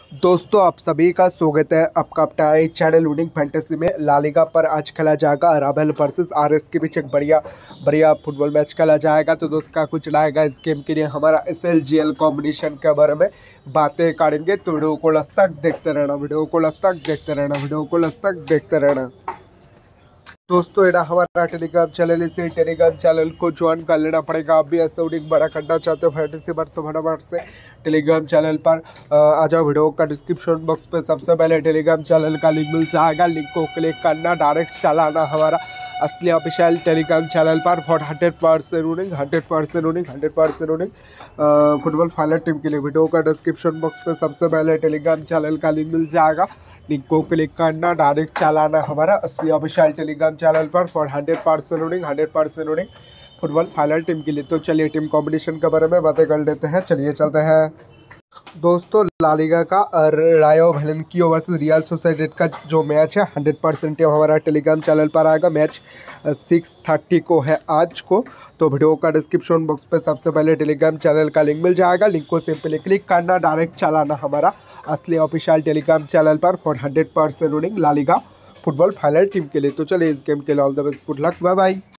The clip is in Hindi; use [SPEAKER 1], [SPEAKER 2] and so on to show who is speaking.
[SPEAKER 1] दोस्तों आप सभी का स्वागत है आपका अपना चैनल विनिंग फैंटेसी में। ला लीगा पर आज खेला जाएगा रावेल वर्सेस आरएस के बीच एक बढ़िया फुटबॉल मैच खेला जाएगा। तो दोस्त का कुछ लाएगा इस गेम के लिए हमारा SLGL कॉम्बिनेशन के बारे में बातें करेंगे। तो वीडियो को लास्ट तक देखते रहना, वीडियो को लास्ट तक देखते रहना। दोस्तों ये हमारा टेलीग्राम चैनल, इसी टेलीग्राम चैनल को ज्वाइन कर लेना पड़ेगा। आप भी ऐसा विनिंग बड़ा करना चाहते हो फैंटेसी पर तो फटाफट से टेलीग्राम चैनल पर आ जाओ। वीडियो का डिस्क्रिप्शन बॉक्स पे सबसे पहले टेलीग्राम चैनल का लिंक मिल जाएगा। लिंक को क्लिक करना, डायरेक्ट चलाना हमारा असली ऑफिशियल टेलीग्राम चैनल पर for 100% winning football final team के लिए। वीडियो का डिस्क्रिप्शन बॉक्स पे सबसे पहले टेलीग्राम चैनल का लिंक मिल जाएगा। लिंक को क्लिक करना, डायरेक्ट चलाना हमारा असली ऑफिशियल टेलीग्राम चैनल पर for 100% winning football final team के लिए। तो चलिए टीम कॉम्बिनेशन के बारे में बातें कर लेते हैं। चलिए चलते हैं दोस्तों। ला लीगा का रायो वैलेंसिया वर्सेस रियल सोसाइडेड का जो मैच है 100% हमारा टेलीग्राम चैनल पर आएगा। मैच 6:30 को है आज को। तो वीडियो का डिस्क्रिप्शन बॉक्स पे सबसे पहले टेलीग्राम चैनल का लिंक मिल जाएगा। लिंक को सिंपली क्लिक करना, डायरेक्ट चलाना हमारा असली ऑफिशियल टेलीग्राम चैनल पर for 100% winning La Liga football final team के लिए। तो चलिए इस गेम के लिए all the best, good luck, bye bye.